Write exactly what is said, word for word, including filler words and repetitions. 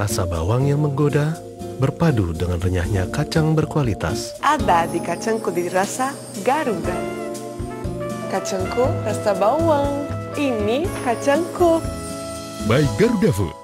Rasa bawang yang menggoda berpadu dengan renyahnya kacang berkualitas. Ada di kacangku dirasa Garuda. Kacangku rasa bawang. Ini kacangku. By Garuda Food.